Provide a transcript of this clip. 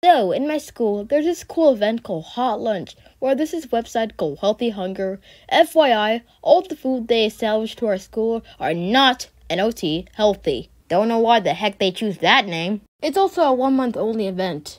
So, in my school, there's this cool event called Hot Lunch, where this is website called Healthy Hunger. FYI, all the food they established to our school are not, NOT, healthy. Don't know why the heck they choose that name. It's also a 1 month only event.